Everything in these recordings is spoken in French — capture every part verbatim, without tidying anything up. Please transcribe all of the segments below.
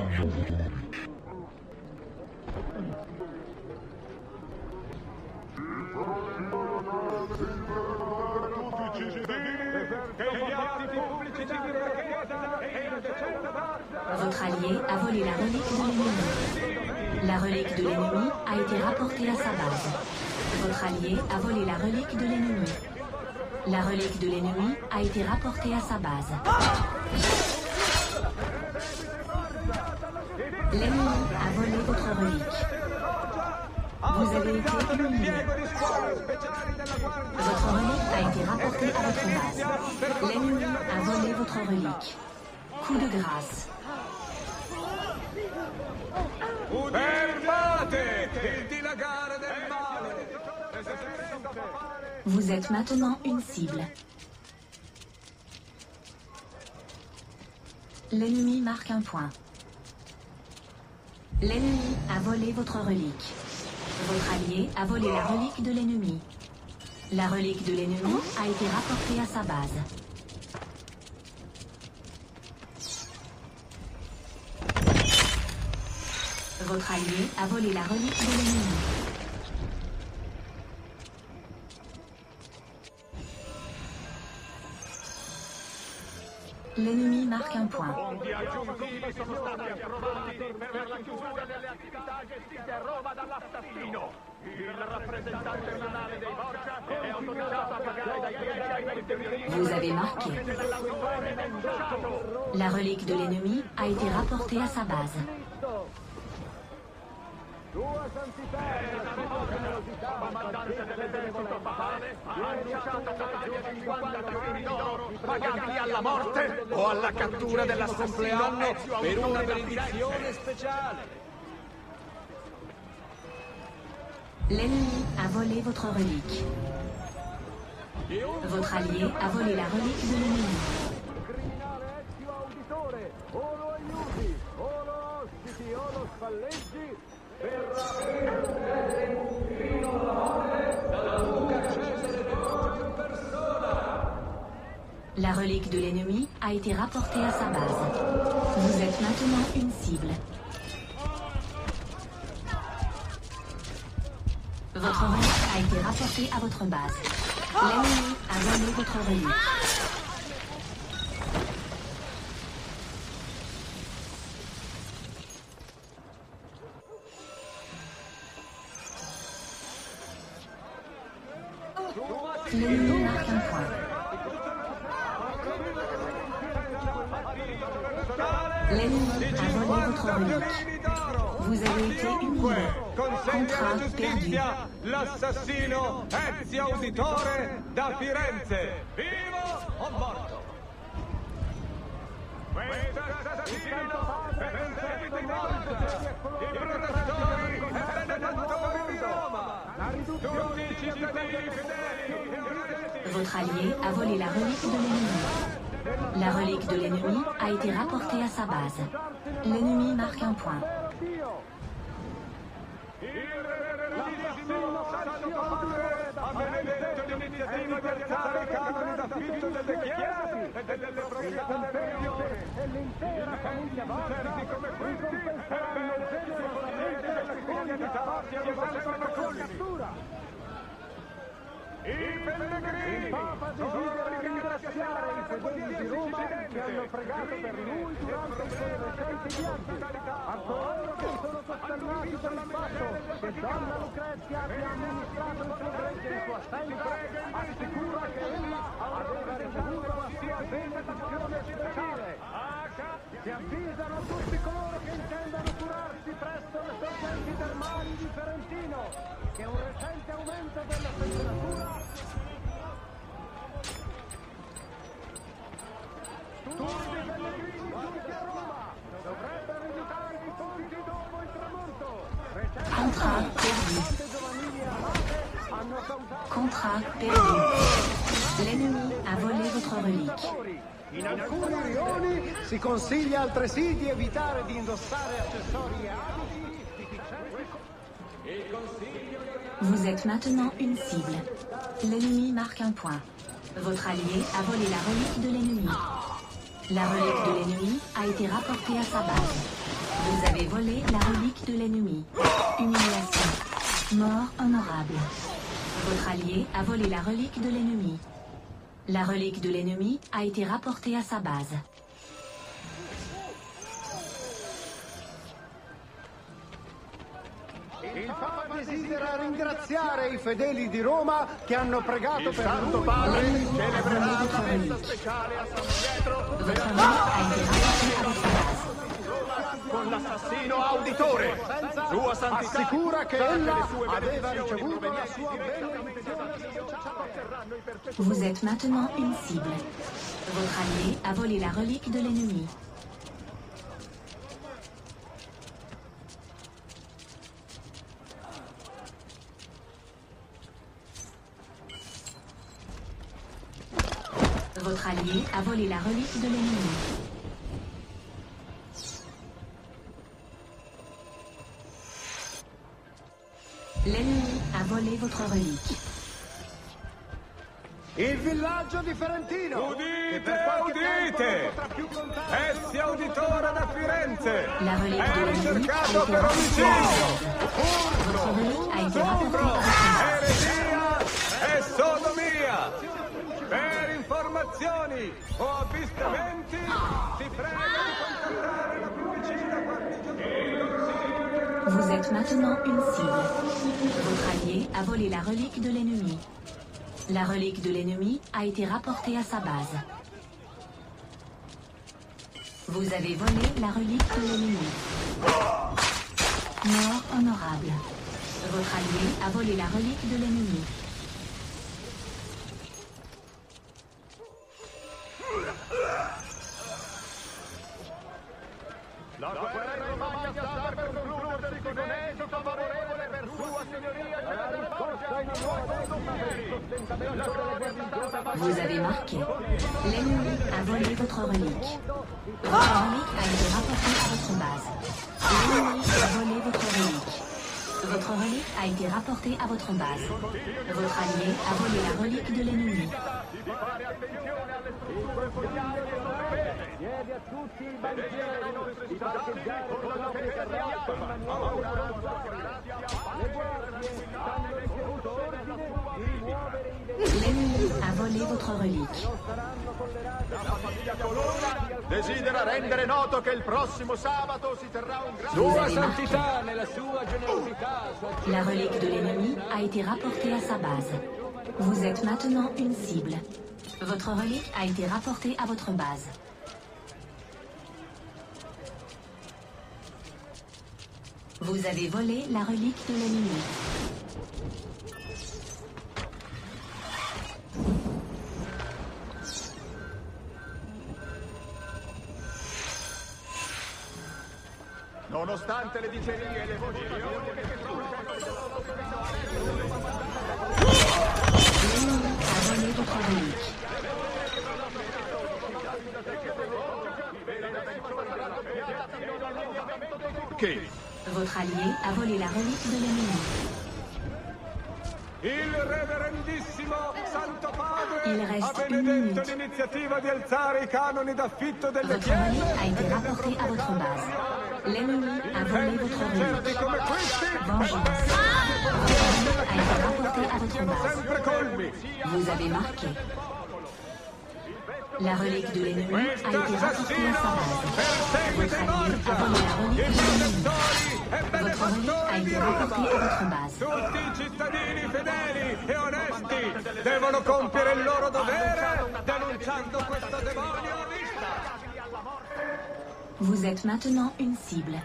Votre allié a volé la relique de l'ennemi. La relique de l'ennemi a été rapportée à sa base. Votre allié a volé la relique de l'ennemi. La relique de l'ennemi a été rapportée à sa base. L'ennemi a volé votre relique. Vous avez été éliminé. Votre relique a été rapportée à votre base. L'ennemi a volé votre relique. Coup de grâce. Vous êtes maintenant une cible. L'ennemi marque un point. L'ennemi a volé votre relique. Votre allié a volé la relique de l'ennemi. La relique de l'ennemi a été rapportée à sa base. Votre allié a volé la relique de l'ennemi. L'ennemi marque un point. Fondi aggiuntivi sono stati approvati per la chiusura delle attività gestite a Roma dall'assassino. Il rappresentante regionale dei Borgia è autorizzato a pagare dai dieci ai venti milioni. Vous avez marqué. La relique de l'ennemi a été rapportée à sa base. Sua Santità, comandante dell'esercito papale, ha annunciato taglie di cinquanta milioni d'oro pagabili alla morte o alla cattura dell'assassino per una benedizione speciale. L'ennemi a volé votre relique. Votre allié a volé la relique de l'ennemi. Criminale Ezio Auditore, o lo aiuti, o lo ospiti, o lo spalleggi, La relique de l'ennemi a été rapportée à sa base. Vous êtes maintenant une cible. Votre relique a été rapportée à votre base. L'ennemi a volé votre relique. L'ennemi marque un point. L'ennemi a volé votre relique. Vous avez été humilié. Contrat perdu. L'assassino Ezio Auditore da Firenze. Vivo o morto? Questo assassino è il seguito di morte. I protettori e benefattori di Roma. Tutti i cittadini fedeli. Votre allié a volé la relique de l'ennemi. La relique de l'ennemi a été rapportée à sa base. L'ennemi marque un point. Ha benedetto l'iniziativa di alzare i canoni d'affitto delle chiese e delle proprietà dell'Unione e l'intera famiglia Borgia come questi ricompenseranno generosamente della criminalità sia livello come cattura. I pellegrini! Il Papa desidera ringraziare i fedeli di Roma che hanno pregato per lui durante i suoi recenti viaggi. A coloro che sono costernati per il fatto che Donna Lucrezia abbia amministrato il progresso in sua assenza, assicura che ella aveva ricevuto la sua benedizione speciale. Si avvisano a tutti coloro che intendano curarsi presso le sorgenti termali di Ferentino che un recente aumento della temperatura tutti i pellegrini giunti a Roma dovrebbero evitare i ponti dopo il tramonto. Contrat perdu. Giovanili armate hanno causato Contrat perdu. L'ennemi a volé votre relique. in alcuni rioni si consiglia altresì di evitare di indossare accessori e abiti tipici. Vous êtes maintenant une cible. L'ennemi marque un point. Votre allié a volé la relique de l'ennemi. La relique de l'ennemi a été rapportée à sa base. Vous avez volé la relique de l'ennemi. Humiliation. Mort honorable. Votre allié a volé la relique de l'ennemi. La relique de l'ennemi a été rapportée à sa base. Il Papa desidera ringraziare i fedeli di Roma che hanno pregato Il per Santo lui. Padre L'ennemi a celebrerà volé una votre messa relique. speciale a San Pietro Votre relique a été rapportée à votre base. con l'assassino auditore. Sua Santità Assicura che sa ella le sue aveva benedizioni ricevuto la provenienti sua direttamente da benedizione Dio apparterranno in perpetuità. Vous êtes maintenant une cible. Votre allié a volé la relique de l'ennemi. Votre allié a volé la relique de l'ennemi. L'ennemi a volé votre relique. Il villaggio di Ferentino. che per Udite, qualche tempo non udite! potrà più contare. Essi auditore da Firenze! La relique È de l'ennemi a été ricercato per rapportée à omicidio! votre relique a été rapportée Stupro! à votre base. Eresia e sodomia! Per informazioni o avvistamenti si prega di contattare la più vicina guarnigione. Vous êtes maintenant une cible. Votre allié a volé la relique de l'ennemi. La relique de l'ennemi a été rapportée à sa base. Vous avez volé la relique de l'ennemi. Mort honorable. Votre allié a volé la relique de l'ennemi. La guerra in Romagna sta per concludersi con esito favorevole per sua signoria della risposta in Vous avez marqué. L'ennemi a volé votre relique. Votre relique a été rapportée à votre base. L'ennemi a volé votre relique. Votre relique a été rapportée à votre base. Votre allié a volé la relique de l'ennemi. di fare attenzione alle strutture foliari e sospese. Chiede a tutti i banchieri di parcheggiare con la difesa di Alba. Le guardie hanno ricevuto ordine di rimuovere i L'ennemi a volé votre relique. La famiglia Colonna desidera rendere noto che il prossimo sabato si terrà un grande... Vous Sua avez marqué. santità, nella sua generosità, sua La relique de l'ennemi a été rapportée à sa base. Vous êtes maintenant une cible. Votre relique a été rapportée à votre base. Vous avez volé la relique de l'ennemi. Nonostante le dicerie e le voci L'ennemi a volé votre relique. che Votre allié a volé la relique de l'ennemi. Il reverendissimo Santo Padre Il ha reste une benedetto minute. l'iniziativa di alzare i canoni d'affitto delle Votre relique chiese a été rapportée à votre base. L'ennemi a volé votre certi relique. come questi Vengeance. Votre relique a été rapportée à votre sono base. sempre colmi. Vous avez marqué. La relique de l'ennemi a été Questo rapportée à sa assassino base. perseguita Votre i allié a volé la Borgia, relique i de l'ennemi. protettori e Votre relique a benefattori di été rapportée à Roma. votre base. Tutti i cittadini fedeli e onesti devono compiere il loro dovere denunciando questo demonio a vista. Vous êtes maintenant une cible.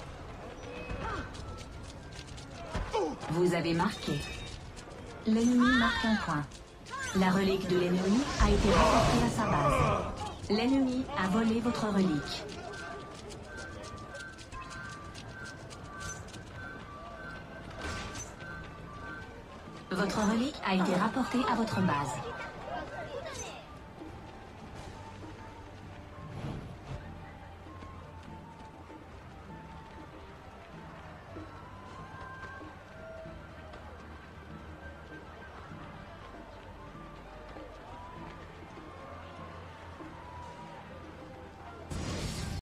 Vous avez marqué. L'ennemi marque un point. La relique de l'ennemi a été rapportée à sa base. L'ennemi a volé votre relique. Votre relique a été rapportée à votre base.